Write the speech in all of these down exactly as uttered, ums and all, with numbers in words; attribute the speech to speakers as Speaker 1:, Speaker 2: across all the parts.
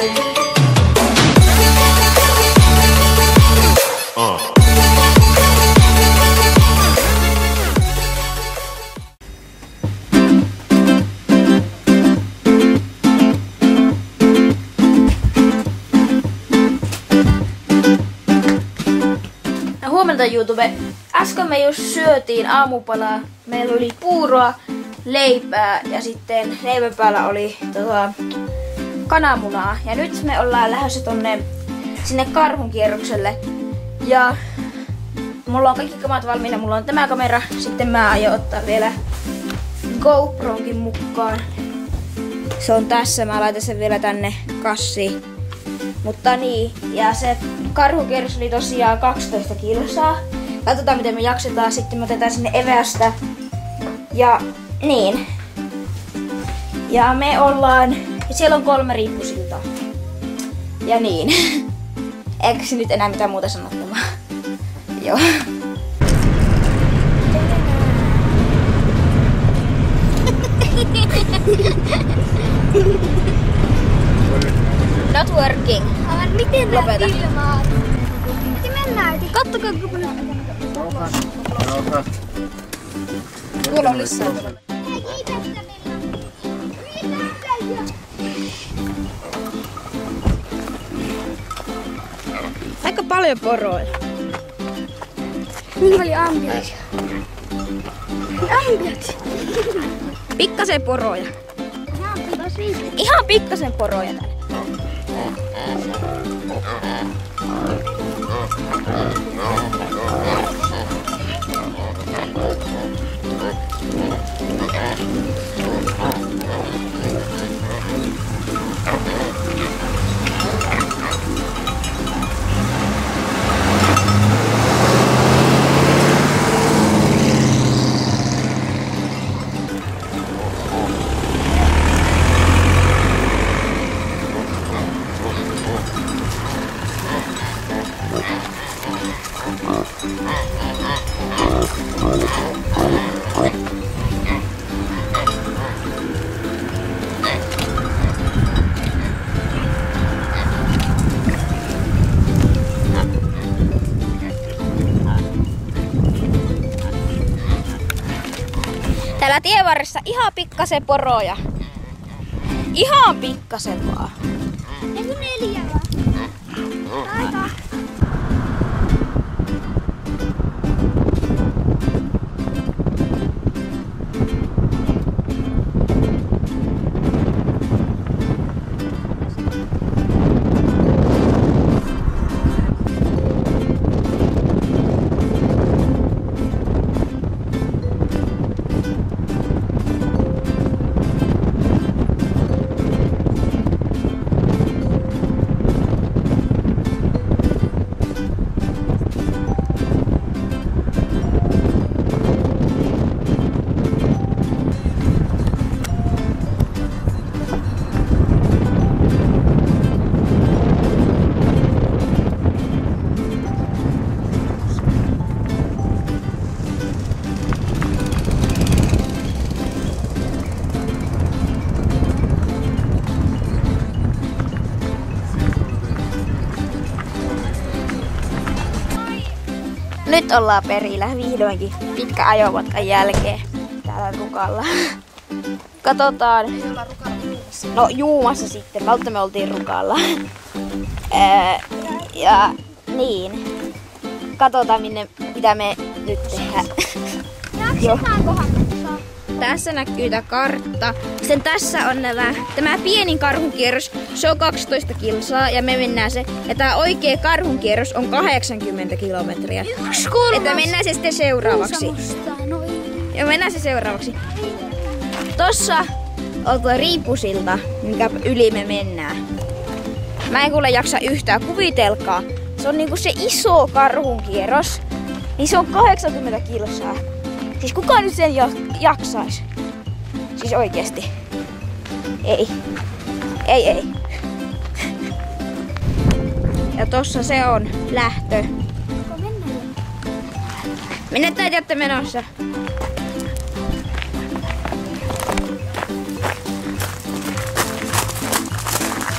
Speaker 1: Huomenta YouTube. Äsken me just syötiin aamupalaa. Meillä oli puuroa, leipää ja sitten leivän päällä oli tota, kananmunaa. Ja nyt me ollaan lähdössä tonne sinne karhunkierrokselle. Ja mulla on kaikki kamat valmiina. Mulla on tämä kamera. Sitten mä aion ottaa vielä GoPronkin mukaan. Se on tässä. Mä laitan sen vielä tänne kassiin. Mutta niin, ja se karhukierros oli tosiaan kaksitoista kilsaa. Katsotaan miten me jaksetaan, sitten me otetaan sinne evästä. Ja niin. Ja me ollaan, ja siellä on kolme riippusiltaa. Ja niin. Eikä se nyt enää mitään muuta sanottavaa. Joo. Not working.
Speaker 2: Aivan, miten
Speaker 1: Lopeta.
Speaker 2: ilmaa? Miten mennään?
Speaker 1: Kattokaa kun paljon. Tuolla on lisää. Aika paljon poroja.
Speaker 2: Niin oli ambiaisia. Ambiaisia.
Speaker 1: Pikkasen poroja. Ihan pikkasen poroja tänne. Täällä tienvarressa ihan pikkasen poroja. Ihan pikkasen vaan.
Speaker 2: Eiku neljä vaan. Aika.
Speaker 1: Nyt ollaan perillä vihdoinkin pitkä ajomatkan jälkeen täällä Rukalla. Katsotaan. No juumassa sitten, välttä me oltiin Rukalla. Ja niin. Katsotaan minne, mitä me nyt tehdään. Tässä näkyy tää kartta. Sitten tässä on nämä, tämä pienin karhunkierros, se on kaksitoista kilsaa ja me mennään se. Ja tää oikea karhunkierros on kahdeksankymmentä kilometriä.
Speaker 2: Yksi kolmas.
Speaker 1: Että mennään se sitten seuraavaksi. Ja mennään se seuraavaksi. Tossa on tuo riippusilta, minkä yli me mennään. Mä en kuule jaksa yhtään, kuvitelkaa. Se on niinku se iso karhunkierros. Niin se on kahdeksankymmentä kilsaa. Siis kuka nyt sen jaksais? Siis oikeesti. Ei. Ei, ei. Ja tossa se on lähtö. Minne te olette menossa?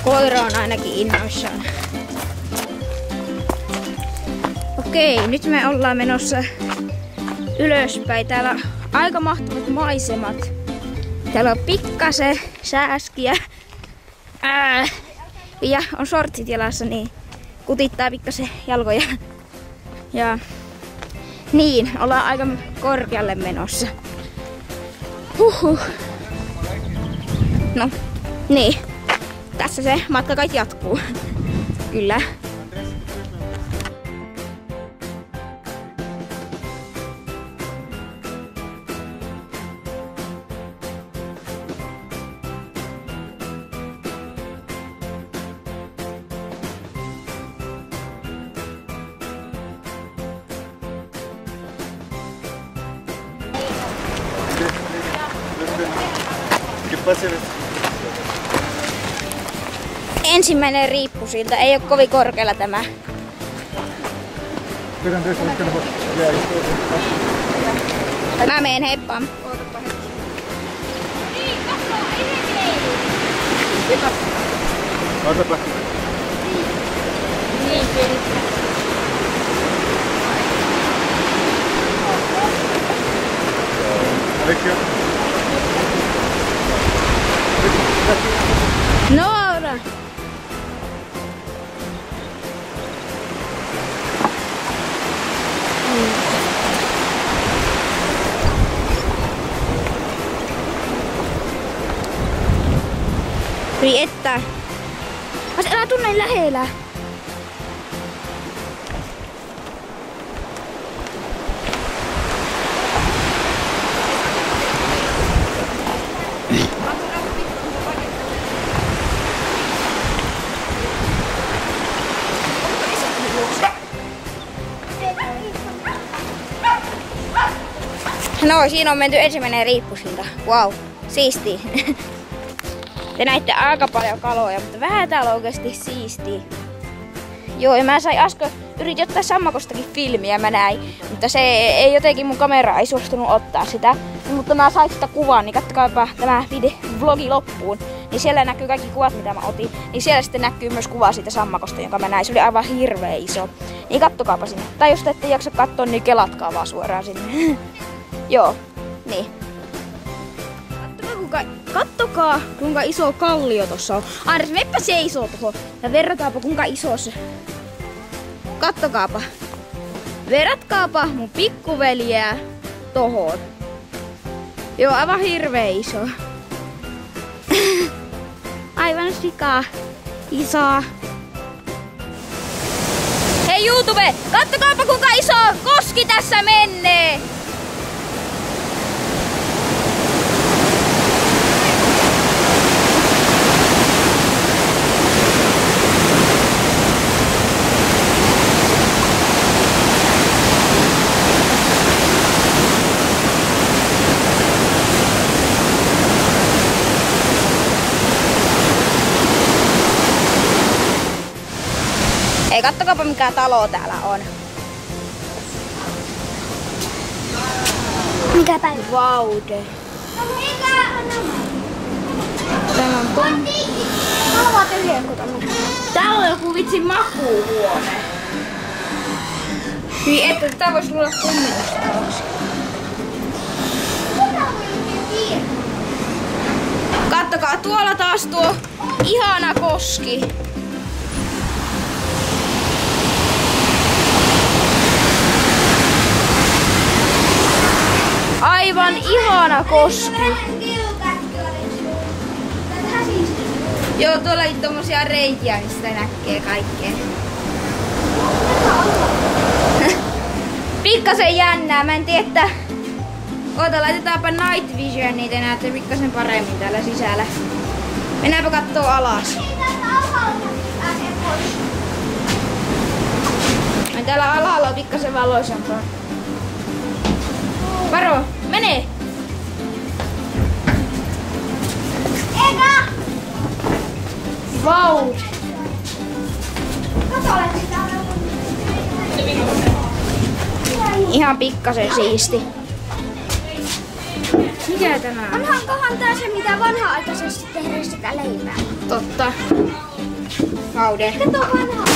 Speaker 1: Koira on ainakin innoissaan. Okei, nyt me ollaan menossa ylöspäin. Täällä on aika mahtavat maisemat. Täällä on pikkasen sääskiä. Ää, ja on shortsit jalassa, niin kutittaa pikkasen jalkoja. Ja niin, ollaan aika korkealle menossa. Huhhuh. No, niin. Tässä se matka kai jatkuu. Kyllä. Ensimmäinen riippusilta, ei ole kovin korkealla tämä. Mä meen heippaan.
Speaker 3: Ootapa.
Speaker 1: Niin, pieni. Noora! Hyi että. As älä tuu näin lähellä. No, siinä on menty ensimmäinen riippusilta. Wow, siistiä. Te näitte aika paljon kaloja, mutta vähän täällä on oikeesti siistiä. Joo, ja mä sain äsken, yritin ottaa sammakostakin filmiä, mä näin. Mutta se ei jotenkin, mun kamera ei suostunut ottaa sitä. Mutta mä sain sitä kuvaa, niin kattokaapa tämä video, vlogi loppuun. Niin siellä näkyy kaikki kuvat, mitä mä otin. Niin siellä sitten näkyy myös kuva siitä sammakosta, jonka mä näin. Se oli aivan hirveä iso. Niin kattokaapa sinne. Tai jos te ette jaksa katsoa, niin kelatkaa vaan suoraan sinne. Joo, niin. Kattokaa kuinka, kattokaa kuinka iso kallio tossa on. Andres, meppä seisoo tuohon ja verrataanpa kuinka iso se. Kattokaapa. Verratkaapa mun pikkuveliä tohon. Joo, aivan hirveä iso. Aivan sika iso. Hei YouTube, kattokaapa kuinka iso koski tässä menee. Ei, kattokaapa mikä talo täällä on.
Speaker 2: Mikä päivä?
Speaker 1: Vaude. Tämä on pom...
Speaker 2: Haluaa tyhjän kotona.
Speaker 1: Täällä on joku vitsi makuuhuone. Hyi että tää vois luulla kummennustaloksi. Kattokaa, tuolla taas tuo ihana koski. Aivan ihana koski. Joo, tuolla on tommosia reikiä, mistä näkee kaikkea. Pikkasen jännää, mä en tiedä, että... Oota, laitetaanpa night vision, niin te näette pikkasen paremmin täällä sisällä. Mennäänpä kattoo alas. Täällä alhaalla on pikkasen valoisampaa. Varo, mene!
Speaker 2: Eka!
Speaker 1: Vau!
Speaker 2: Kato, olet sitä.
Speaker 1: Ihan pikkasen siisti. Mikä tämä on?
Speaker 2: Onhankohan tää se, mitä vanha-aikaisesti tehdään sitä leipää?
Speaker 1: Totta. Vaude.
Speaker 2: Kato vanha.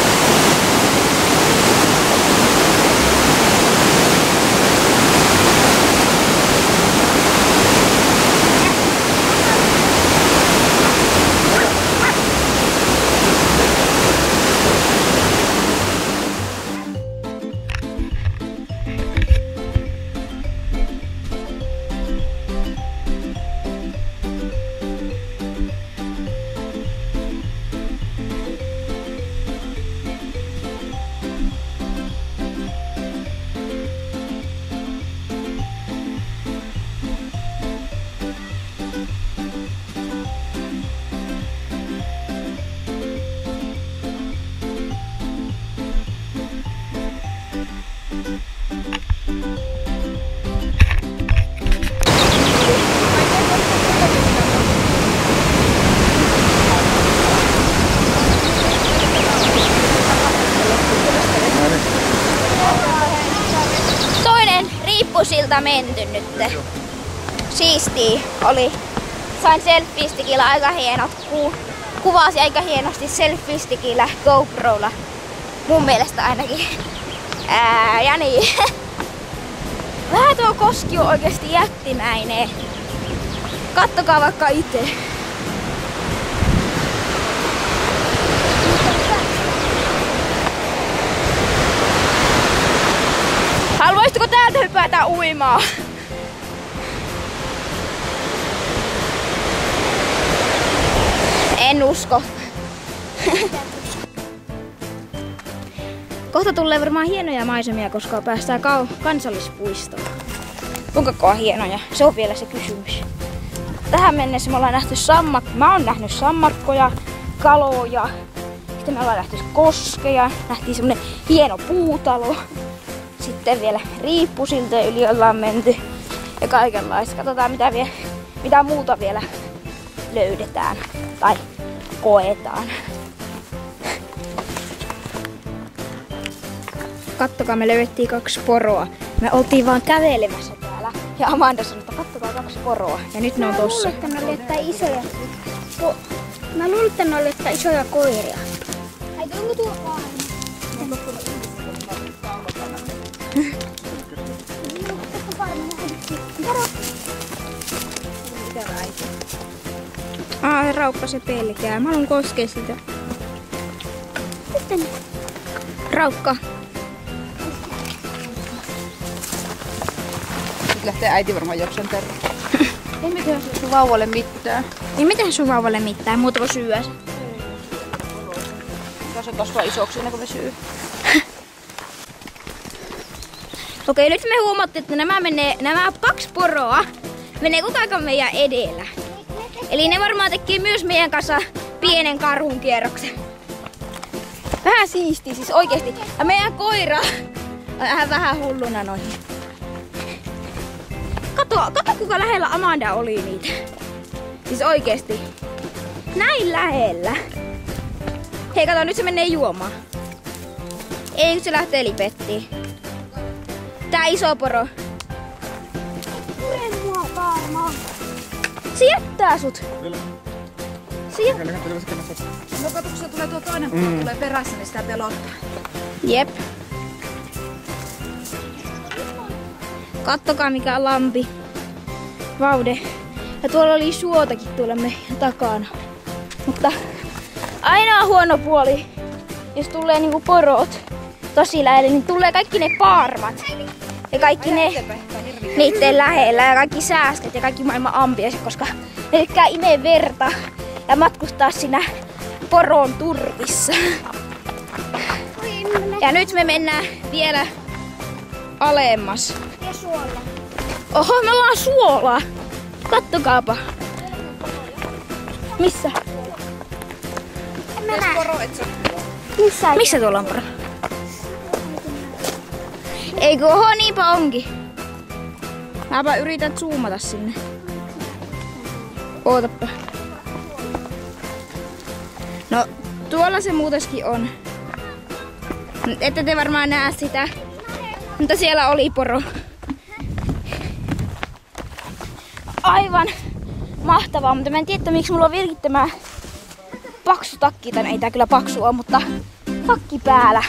Speaker 1: Riippusilta menty nyt. Siistii oli. Sain selfie-stickillä aika hienot ku kuvasi aika hienosti selfie-stickillä GoProlla. Mun mielestä ainakin. Ää, ja niin. Vähän tuo koski on oikeesti jättimäinen. Kattokaa vaikka itse. Haluaisitko täältä hypätä uimaan? En usko. Kohta tulee varmaan hienoja maisemia, koska päästään kansallispuistoon. Kuinka hienoja? Se on vielä se kysymys. Tähän mennessä me ollaan nähty sammak... Mä oon nähnyt sammakkoja, kaloja. Sitten me ollaan nähty koskeja. Nähtiin semmonen hieno puutalo. Sitten vielä Riippusilta yli ollaan menty. Ja kaikenlaista. Katsotaan mitä, vie... mitä muuta vielä löydetään. Tai koetaan. Kattokaa, me löydettiin kaksi poroa. Me oltiin vaan kävelemässä täällä. Ja Amanda sanoi, että kattokaa kaksi poroa. Ja nyt ne on tossa.
Speaker 2: Mä luulen, että ne oli isoja. Ko... Mä luulen, että ne oli isoja koiria. Ai onko tuo paino?
Speaker 1: Aa, se raukka se pelkää. Mä haluan koskea sitä.
Speaker 2: Sitten.
Speaker 1: Raukka.
Speaker 3: Nyt lähtee äiti varmaan joksen terve. Ei mitään sun vauvalle mitään.
Speaker 1: Ei mitään sun vauvalle mitään, muuta kuin syödä.
Speaker 3: Se kasvaa isoksi ennen kuin me syy.
Speaker 1: Okei, nyt me huomattiin, että nämä, menee, nämä kaksi poroa menee koko ajan meidän edellä. Eli ne varmaan tekee myös meidän kanssa pienen karhun kierroksen. Vähän siistiä siis oikeesti. Ja meidän koira on vähän, vähän hulluna noihin. Kato, kato kuinka lähellä Amanda oli niitä. Siis oikeesti. Näin lähellä. Hei kato, nyt se menee juomaan. Ei, nyt se lähtee lipettiin. Tää iso poro.
Speaker 2: Pure mua varmaan.
Speaker 1: Se jättää sut. Se jättää.
Speaker 3: No kato, kun se tulee tuo toinen poro, mm. tulee perässä, niin sitä pelottaa.
Speaker 1: Jep. Kattokaa mikä on lampi. Vaude. Ja tuolla oli suotakin tuolla meidän takana. Mutta ainoa huono puoli, jos tulee niinku porot tosi lähelle, niin tulee kaikki ne paarmat. Ja kaikki ne niitten lähellä ja kaikki säästöt ja kaikki maailman ampiaiset, koska ne tykkää imee verta ja matkustaa siinä poron turvissa. Ja nyt me mennään vielä alemmas.
Speaker 2: Ja suolla.
Speaker 1: Oho, me ollaan suola. Kattokaapa. Missä?
Speaker 2: En mä näe.
Speaker 3: Poro, et sä...
Speaker 2: Missä?
Speaker 1: Missä tuolla on poro? Eikö, oho, niinpä onkin. Mäpä yritän zoomata sinne. Ootappa. No, tuolla se muutoskin on. Ette te varmaan näe sitä. Mutta siellä oli poro. Aivan mahtavaa, mutta mä en tiedä, miksi mulla on vieläkin tämä paksu takki, tai ei tää kyllä paksu ole, mutta takki päällä.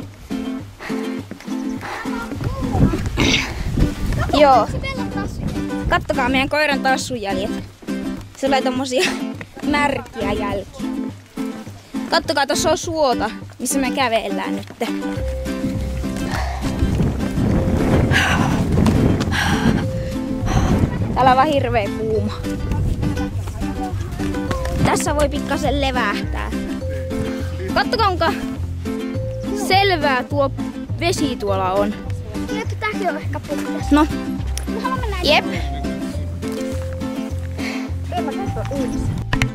Speaker 1: Joo. Kattokaa meidän koiran tassujäljet. Se oli tommosia märkiä jälkiä. Kattokaa, tossa on suota, missä me kävellään nyt. Täällä on vaan hirveä kuuma. Tässä voi pikkasen levähtää. Kattokaa, kuinka selvää tuo vesi tuolla on.
Speaker 2: Jep, tääkin on ehkä puhdas.
Speaker 1: No.
Speaker 2: Haluan mennä.
Speaker 1: Jep.
Speaker 2: Ei mä katso uudessa.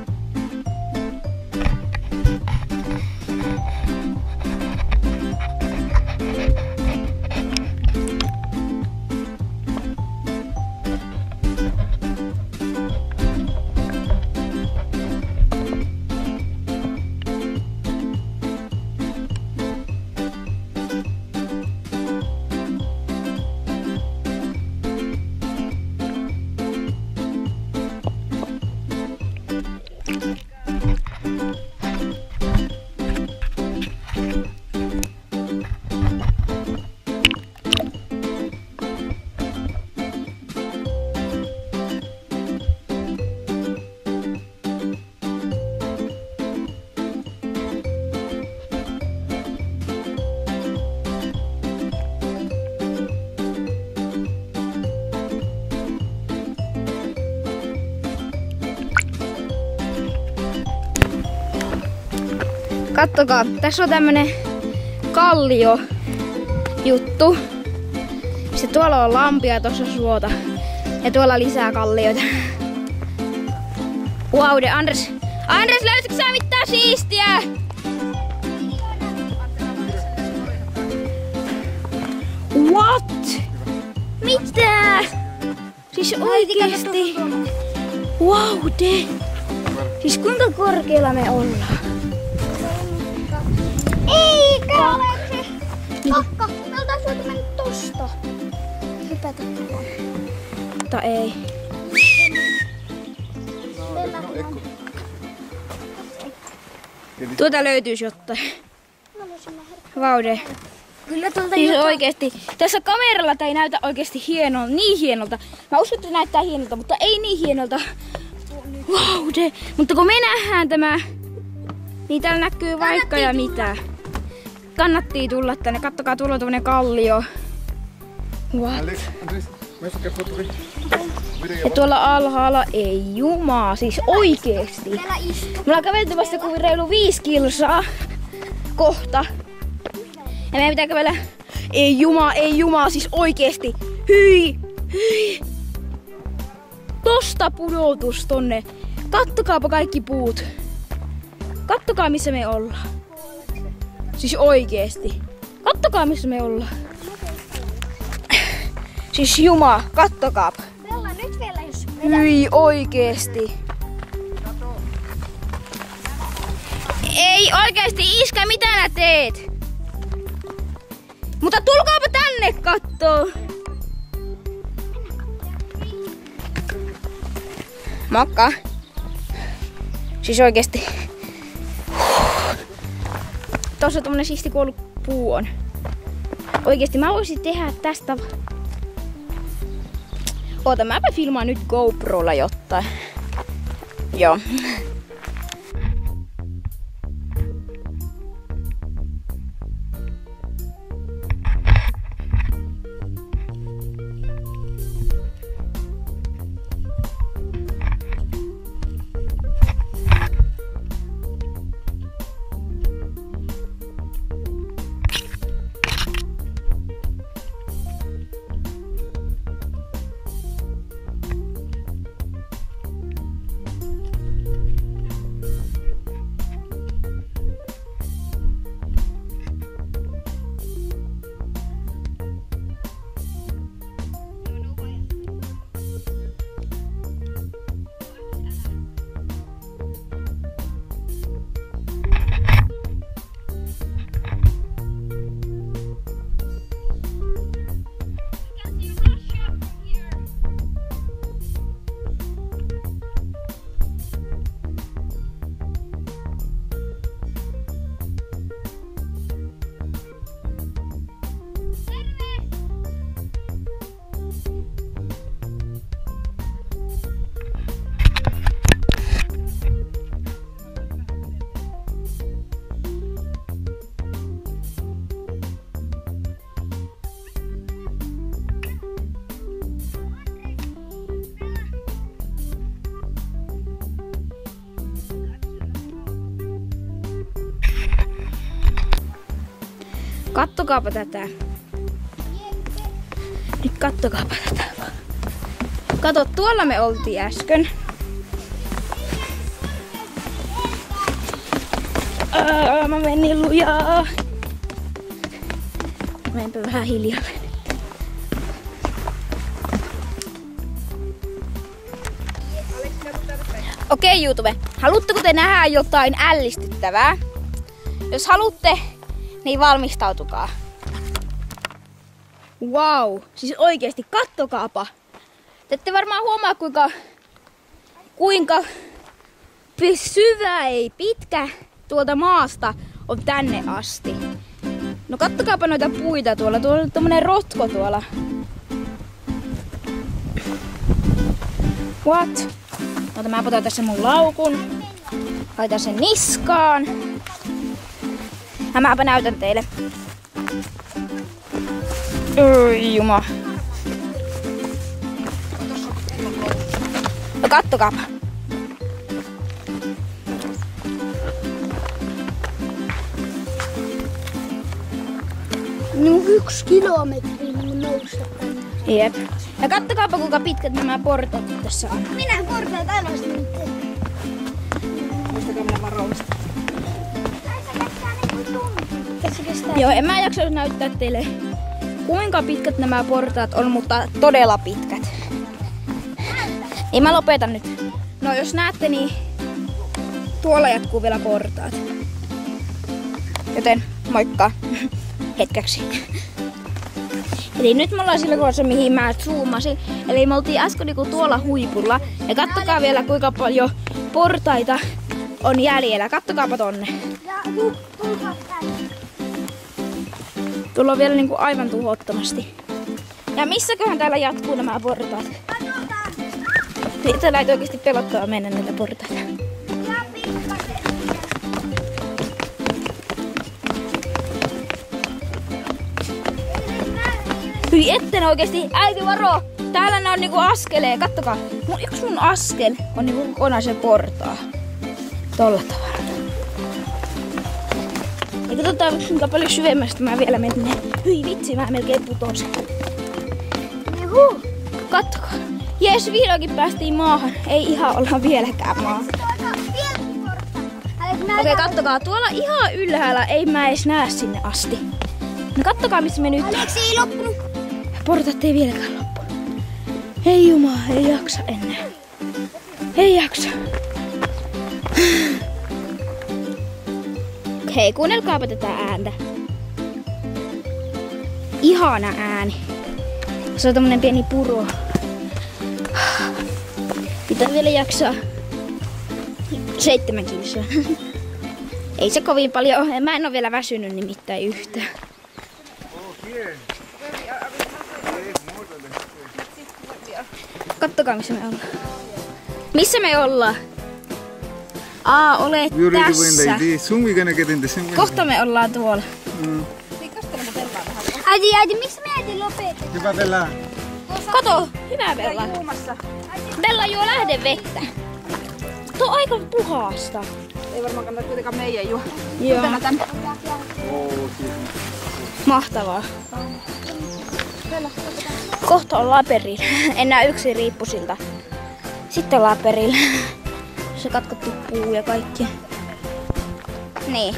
Speaker 1: Kattokaa, tässä on tämmönen kallio juttu. Sitten tuolla on lampia ja tuossa on suota. Ja tuolla lisää kallioita. Wow, de Anders. Anders, löysitkö sä mitään siistiä? What? Mitä? Siis oikeesti? Wow, de. Siis kuinka korkealla me ollaan?
Speaker 2: Eikä ole se kakka. Me oltais voitu mennä tosta. Hypätä.
Speaker 1: Mutta ei. Tuota löytyisi jotain. Vaude.
Speaker 2: Kyllä tuolta
Speaker 1: Siis
Speaker 2: jotain.
Speaker 1: oikeesti. Tässä kameralla tää ei näytä oikeesti hienolta, niin hienolta. Mä uskon, että näyttää hienolta, mutta ei niin hienolta. Vaude. Mutta kun me nähdään tämä, niin täällä näkyy vaikka ja mitä. Kannattii tulla tänne. Kattokaa, tuolla on tämmönen kallio. What? Ja tuolla alhaalla ei jumaa, siis oikeesti.
Speaker 2: Täällä istuu.
Speaker 1: Me ollaan kävelty vasta kuin reilu viisi kilsaa kohta. Ja meidän pitää kävellä. Ei jumaa, ei jumaa, siis oikeesti. Hyi, hyi. Tosta pudotus tonne. Kattokaapa kaikki puut. Kattokaa missä me ollaan. Siis oikeesti. Kattokaa missä me ollaan. Siis juma, kattokaapa.
Speaker 2: Bella, nyt vielä jos
Speaker 1: Hyi oikeesti. Ei oikeesti, iskä, mitä nää teet? Mutta tulkaapa tänne kattoo. Mokka. Siis oikeesti. Tossa tommonen siisti kuollut puu on. Oikeesti mä voisin tehdä tästä. Oota, mäpä filmaan nyt GoProlla jotain. Joo. Kattokaapa tätä. Nyt kattokaapa tätä. Kato, tuolla me oltiin äsken. Aa, mä menin lujaa. Menpä vähän hiljalle. Okei okay, YouTube, haluatteko te nähdä jotain ällistyttävää? Jos haluatte, niin valmistautukaa. Wow, siis oikeesti kattokaapa. Te ette varmaan huomaa kuinka, kuinka syvä ei pitkä tuolta maasta on tänne asti. No kattokaapa noita puita tuolla, tuolla on tommonen rotko tuolla. What? Ota, mä otan tässä mun laukun. Laitan sen niskaan. Ja mäpä näytän teille. Oi juma. No kattokaapa.
Speaker 2: No yksi kilometri nousta tänne.
Speaker 1: Jep. Ja kattokaapa kuinka pitkät nämä portaat tässä on.
Speaker 2: Minä portaat alas nyt.
Speaker 3: Muistakaa minä varoista.
Speaker 2: Tässä kestää.
Speaker 1: Joo, en mä jaksa näyttää teille kuinka pitkät nämä portaat on, mutta todella pitkät. Niin mä lopetan nyt. No jos näette, niin tuolla jatkuu vielä portaat. Joten moikka hetkeksi. Eli nyt me ollaan sillä kohdassa, mihin mä zoomasin. Eli me oltiin äsken niinku tuolla huipulla. Ja kattokaa vielä kuinka paljon portaita on jäljellä. Kattokaapa tonne. Tuolla on vielä niinku aivan tuhottomasti. Ja missäköhän täällä jatkuu nämä portaat? Täällä ei oikeesti pelottaa mennä näitä portaita. Hyi etten oikeesti, äiti varo! Täällä ne on niinku askeleen, kattokaa. Mun, yksi mun askel on niinku kokonaisen portaa. Tolla tavalla. Ja katsotaan kuinka paljon syvemmästä mä vielä menen. Hyi vitsi, mä melkein putosin. Juhu! Kattokaa. Jes, vihdoinkin päästiin maahan. Ei ihan olla vieläkään maahan. Okei, okay, kattokaa. Tuolla ihan ylhäällä ei mä edes näe sinne asti. No kattokaa missä me nyt on.
Speaker 2: Aleksi ei loppunut.
Speaker 1: Portat ei vieläkään loppunut. Ei jumala, ei jaksa enää. Ei jaksa. Hei, kuunnelkaapa tätä ääntä. Ihana ääni. Se on tommonen pieni puro. Pitää vielä jaksaa. Seitsemän kilsaa. Ei se kovin paljon ole. Mä en oo vielä väsynyt nimittäin yhtään. Kattokaa missä me ollaan. Missä me ollaan? Aa, olet tässä. Kohta me ollaan tuolla.
Speaker 3: Mm.
Speaker 2: Äiti, äiti, miksi me äiti lopetetaan?
Speaker 3: Hyvä Bella.
Speaker 1: Kato, hyvä Bella. Bella juo lähdevettä. Tuo on aika puhasta.
Speaker 3: Ei varmaan kannata kuitenkaan meidän juo.
Speaker 1: Joo.
Speaker 3: Tänne.
Speaker 1: Mahtavaa. Kohta ollaan perillä. Enää yksi riippusilta. Sitten ollaan perillä. Se katkottu puu ja kaikki. Niin.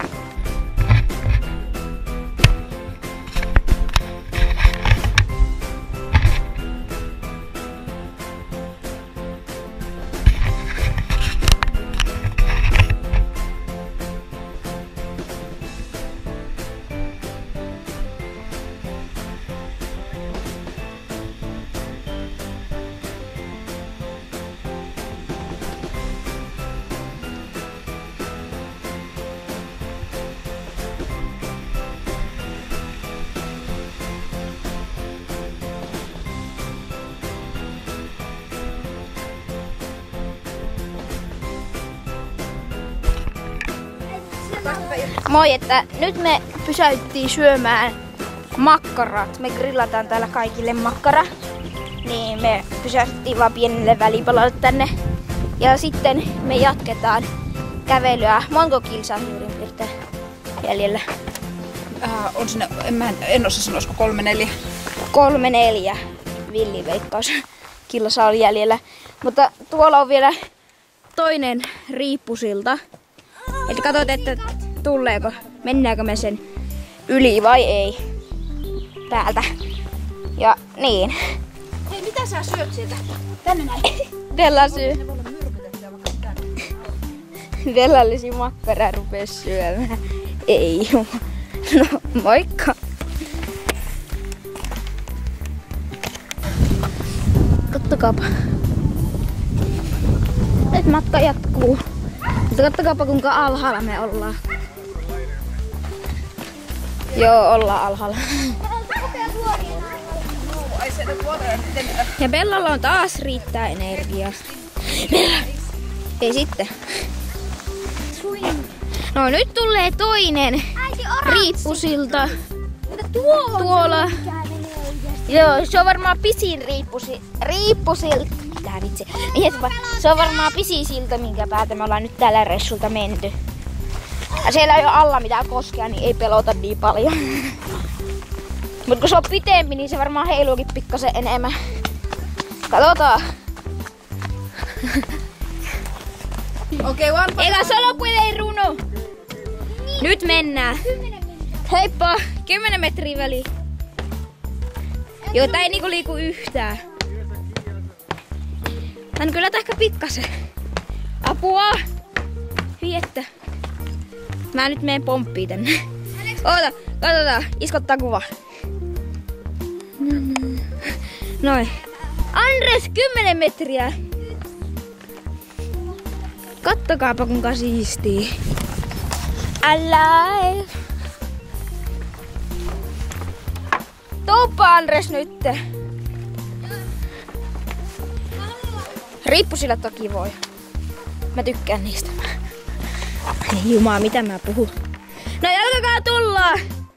Speaker 1: Moi, että nyt me pysäyttiin syömään makkarat. Me grillataan täällä kaikille makkara. Niin me pysäyttiin vaan pienelle välipalalle tänne. Ja sitten me jatketaan kävelyä. Monko kilsaa suurin piirtein jäljellä?
Speaker 3: Äh, on sinne, en, mä en, en osaa sanoa, olisiko kolme neljä.
Speaker 1: Kolme neljä villiveikkaus kilsa oli jäljellä. Mutta tuolla on vielä toinen riippusilta. Eli katsotaan, että tuleeko, mennäänkö me sen yli vai ei. Täältä. Ja niin.
Speaker 3: Hei, mitä sä syöt sieltä? Tänne näin.
Speaker 1: Bella syö. Bellallisi makkara rupes syömään. Ei. No, moikka. Kattokaapa. Nyt matka jatkuu. Mutta kattokaapa kuinka alhaalla me ollaan. Joo, ollaan alhaalla. Ja Bellalla on taas riittää energiaa. Bella! Ei sitten. No nyt tulee toinen riippusilta. Tuolla. Joo, se on varmaan pisin riippusi, riippusilta. Mitä vitsi? Se on varmaan pisin silta, minkä päätä me ollaan nyt tällä reissulta menty. Ja siellä ei ole alla mitään koskea, niin ei pelota niin paljon. Mutta kun se on pitempi, niin se varmaan heiluukin pikkasen enemmän. Katsotaan.
Speaker 3: Okei, okay, one.
Speaker 1: Eikä solopuoleen runo. Nyt mennään. Heippa, kymmenen metriä väliin. Joo, tää ei niinku liiku yhtään. Tän kyllä ehkä pikkasen. Apua! Hyi että. Mä nyt menen pomppiin tänne. Oota, katsotaan. Iskottaa kuva. Noin. Andres, kymmenen metriä. Kattokaapa kuinka siistii. Alive. Tuuppa Andres nyt. Riippusilla toki voi. Mä tykkään niistä. Ei jumaa, mitä mä puhun. No jalkakaa tulla!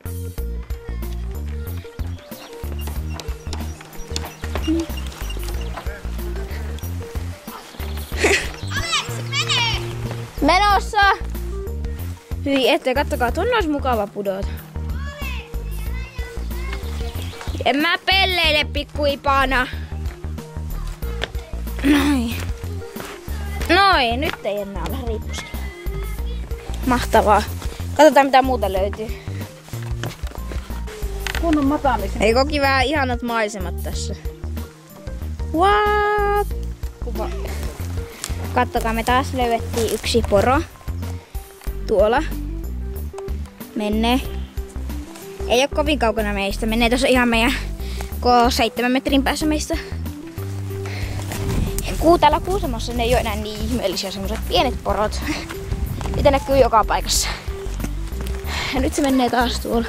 Speaker 2: Aleksi, mene!
Speaker 1: Menossa! Hyi ettei, kattokaa, tuonne olisi mukava pudota. En mä pelleile pikkuipana. Noin. Noin, nyt ei enää ole riippusilla. Mahtavaa. Katsotaan mitä muuta löytyy.
Speaker 3: Kunnon mataamisen.
Speaker 1: Eikö kivää ihanat maisemat tässä? What?
Speaker 3: Kuva.
Speaker 1: Kattokaa, me taas löydettiin yksi poro. Tuolla. Menee. Ei ole kovin kaukana meistä. Menee tuossa ihan meidän seitsemän metrin päässä meistä. Kuu täällä Kuusamossa ne ei ole enää niin ihmeellisiä, semmoset pienet porot. Niitä näkyy joka paikassa. Ja nyt se menee taas tuolla.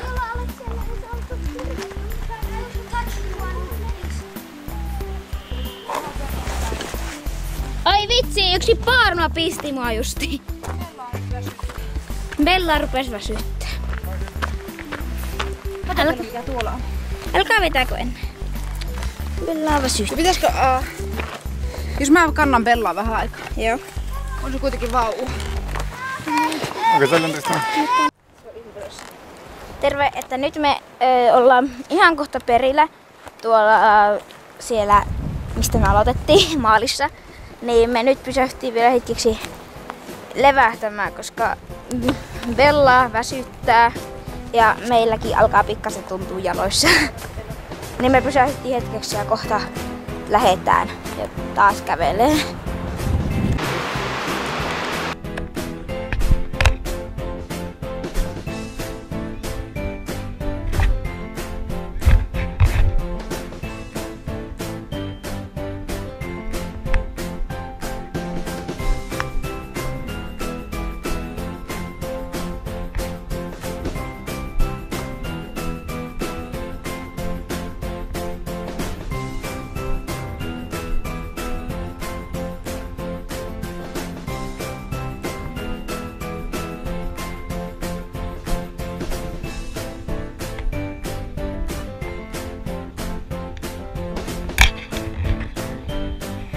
Speaker 1: Ai vitsi, yksi paarna pisti mua justi. Bella rupes väsyttää.
Speaker 3: Älkää mikä tuolla on.
Speaker 1: Älkää vetääkö ennen. Bella väsyttää.
Speaker 3: Pitäisikö... Uh, jos mä kannan Bellaa vähän aikaa.
Speaker 1: Joo.
Speaker 3: On se kuitenkin vauva.
Speaker 4: Onko tällaista?
Speaker 1: Terve, että nyt me ö, ollaan ihan kohta perillä tuolla ö, siellä, mistä me aloitettiin, maalissa. Niin me nyt pysähtiin vielä hetkeksi levähtämään, koska Bella väsyttää ja meilläkin alkaa pikkasen tuntua jaloissa. Niin me pysähtiin hetkeksi ja kohta lähdetään ja taas kävelee.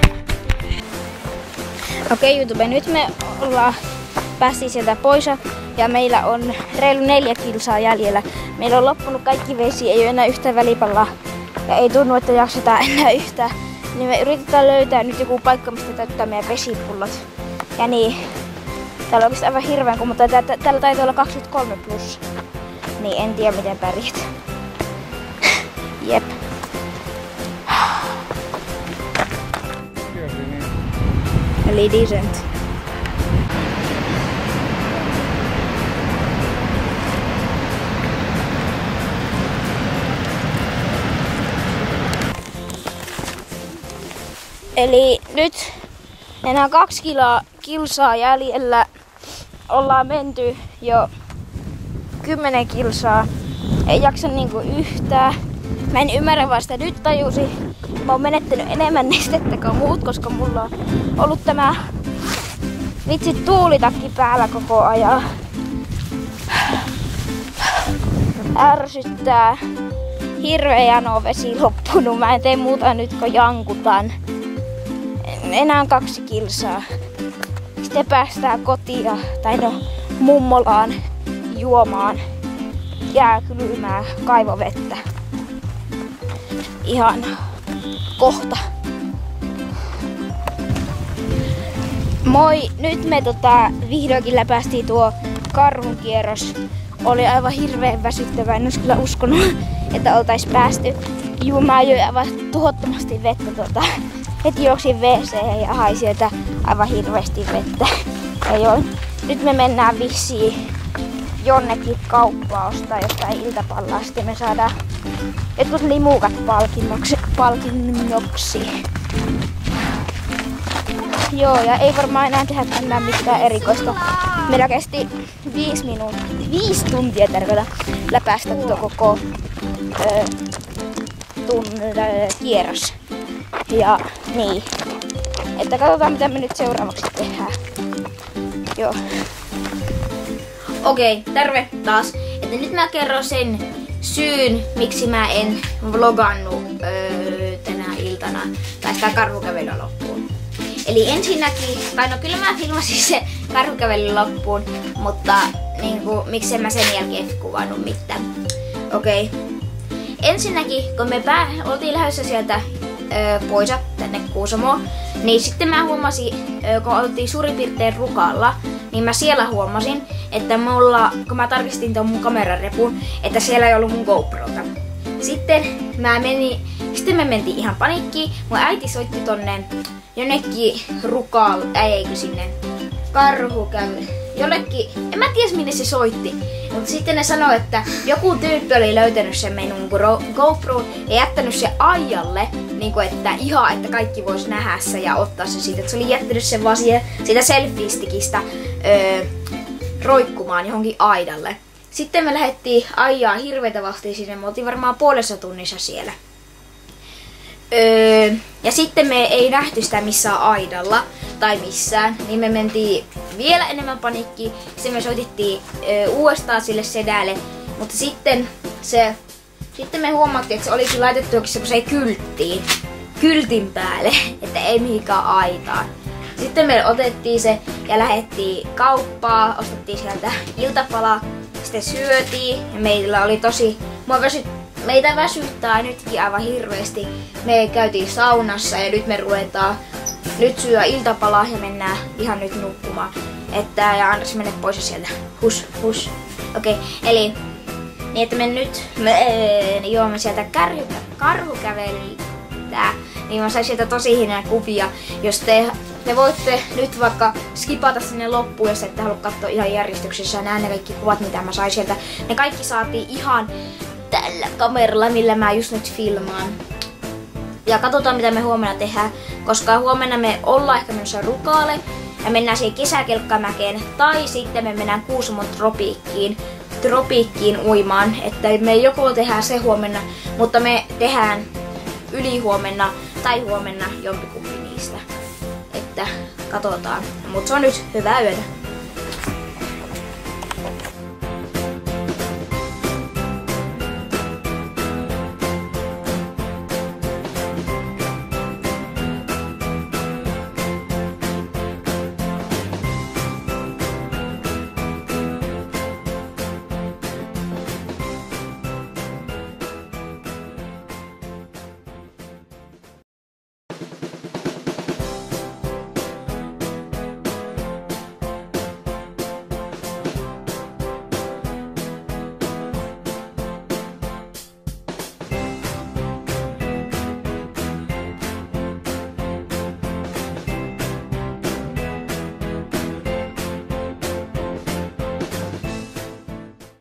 Speaker 1: Okei, okay, YouTube, nyt me ollaan päästiin sieltä pois ja Ja meillä on reilu neljä kilsaa jäljellä. Meillä on loppunut kaikki vesi, ei ole enää yhtään välipallaa. Ja ei tunnu, että jaksetaan enää yhtään. Niin me yritetään löytää nyt joku paikka, mistä täyttää meidän vesipullot. Ja niin, täällä on oikeasti aivan hirveän kun, mutta täällä, täällä taitaa olla kaksikymmentäkolme plus. Niin en tiedä miten pärjät. Jep. Eli decent. Eli nyt enää kaksi kiloa, kilsaa jäljellä. Ollaan menty jo kymmenen kilsaa. Ei jaksa niinku yhtään. Mä en ymmärrä vasta nyt tajusin. Mä oon menettänyt enemmän nestettä kuin muut, koska mulla on ollut tämä vitsi tuulitakki päällä koko ajan. Ärsyttää. Hirveä jano vesi loppunut. Mä en tee muuta nyt kuin jankutan. Enää kaksi kilsaa. Sitten päästään kotiin, tai no mummolaan juomaan jääkylmää kaivovettä. Ihan kohta. Moi! Nyt me tota, vihdoinkin läpästiin tuo karhunkierros. Oli aivan hirveän väsyttävää. En olisi kyllä uskonut, että oltais päästy. Juu, mä ajoin aivan tuhottomasti vettä. Tota. Heti juoksin wc:hen ja hain sieltä aivan hirveästi vettä. Ja joo, nyt me mennään vissiin jonnekin kauppaan ostaa jostain iltapallaa. Sitten me saadaan jotkut limukat palkinnoksi. palkinnoksi. Joo, ja ei varmaan enää tehdä tänään mitään erikoista. Meillä kesti viisi minuuttia, viisi tuntia tarkoita läpäistä tuo koko ö, tunn, ö, kierros. Ja niin, että katsotaan mitä me nyt seuraavaksi tehdään. Joo. Okei, terve taas. Että nyt mä kerron sen syyn, miksi mä en vlogannut öö, tänä iltana tai sitä karhukävelyä loppuun. Eli ensinnäkin, tai no kyllä mä filmasin se karhukävelyn loppuun, mutta niinku, miksi en mä sen jälkeen kuvannut mitään. Okei. Ensinnäkin, kun me pää, oltiin lähdössä sieltä öö, pois tänne Kuusamoon, niin sitten mä huomasin, öö, kun oltiin suurin piirtein Rukalla, niin mä siellä huomasin, että mulla, kun mä tarkistin tuon mun kamerarepun, että siellä ei ollut mun GoProta. Sitten mä menin, sitten me mentiin ihan paniikkiin. Mun äiti soitti tonne jonnekin Rukalle, eikö sinne karhukävely, jollekin, en mä tiedä minne se soitti. Mutta sitten ne sanoi, että joku tyyppi oli löytänyt sen minun GoPron ja jättänyt sen aijalle, niin kuin, että ihan, että kaikki vois nähdä se ja ottaa se siitä. Että se oli jättänyt sen vaan siihen, siitä selfie-stickistä öö, roikkumaan johonkin aidalle. Sitten me lähdettiin ajaa hirveitä vahtia sinne, me oltiin varmaan puolessa tunnissa siellä. Öö, ja sitten me ei nähty sitä missään aidalla tai missään, niin me mentiin vielä enemmän paniikkiin. Sitten me soitettiin öö, uudestaan sille sedälle, mutta sitten se, sitten me huomattiin, että se olikin laitettu jokin semmoiseen kylttiin, kyltin päälle, että ei mihinkään aitaan. Sitten me otettiin se ja lähdettiin kauppaan, ostettiin sieltä iltapalaa, sitten syötiin ja meillä oli tosi, mua väsyt, meitä väsyttää nytkin aivan hirveästi. Me käytiin saunassa ja nyt me ruvetaan nyt syö iltapalaa ja mennään ihan nyt nukkumaan. Että ja Anders mene pois sieltä. Hus, hus. Okei, okay, eli niin että me nyt me, ee, juomme sieltä kärhy, karhukävelyä. Niin mä sain sieltä tosi hienoja kuvia. Jos te, te voitte nyt vaikka skipata sinne loppuun, jos ette halua katsoa ihan järjestyksessä ja nähdä ne kaikki kuvat, mitä mä sain sieltä. Ne kaikki saatiin ihan tällä kameralla, millä mä just nyt filmaan. Ja katsotaan mitä me huomenna tehdään, koska huomenna me ollaan ehkä menossa Rukalle ja mennään siihen kesäkelkkamäkeen. Tai sitten me mennään Kuusamon tropiikkiin, tropiikkiin uimaan. Että me joko tehdään se huomenna, mutta me tehdään ylihuomenna tai huomenna jompikumpi niistä. Että katsotaan. Mutta se on nyt hyvää yötä.